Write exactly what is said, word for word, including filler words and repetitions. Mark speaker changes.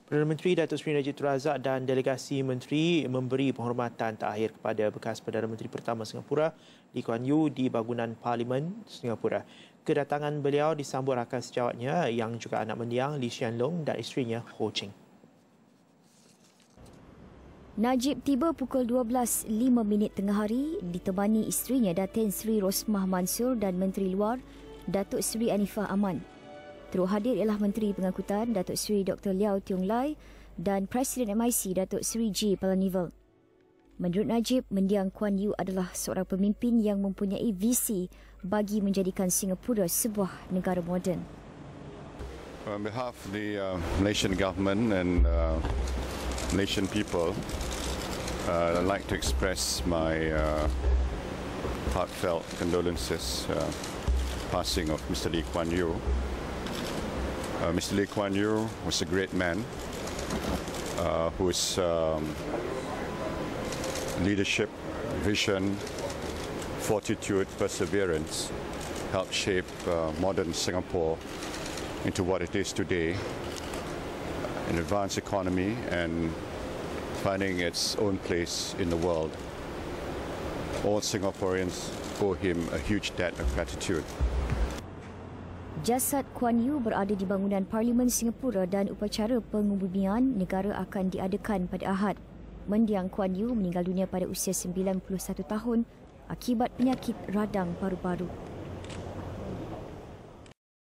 Speaker 1: Perdana Menteri Datuk Seri Najib Razak dan delegasi Menteri memberi penghormatan terakhir kepada bekas Perdana Menteri pertama Singapura, Lee Kuan Yew di bangunan Parlimen Singapura. Kedatangan beliau disambut rakan sejawatnya yang juga anak mendiang Hsien Long dan isterinya Ching.
Speaker 2: Najib tiba pukul dua belas lima minit tengah hari ditemani isterinya Datin Seri Rosmah Mansur dan Menteri Luar Datuk Seri Anifah Aman. Turut hadir ialah Menteri Pengangkutan Datuk Seri Doktor Liao Tiong Lai dan Presiden M I C Datuk Seri G. Palanivel. Menurut Najib, mendiang Kuan Yew adalah seorang pemimpin yang mempunyai visi bagi menjadikan Singapura sebuah negara moden.
Speaker 3: On behalf of the uh, Malaysian government and uh, Malaysian people, uh, I'd like to express my uh, heartfelt condolences uh, passing of Mister Lee Kuan Yew. Uh, Mister Lee Kuan Yew was a great man uh, whose um, leadership, vision, fortitude, perseverance helped shape uh, modern Singapore into what it is today, an advanced economy and finding its own place in the world. All Singaporeans owe him a huge debt of gratitude.
Speaker 2: Jasad Kuan Yew berada di bangunan Parlimen Singapura dan upacara pengubumian negara akan diadakan pada Ahad. Mendiang Kuan Yew meninggal dunia pada usia sembilan puluh satu tahun akibat penyakit radang paru-paru.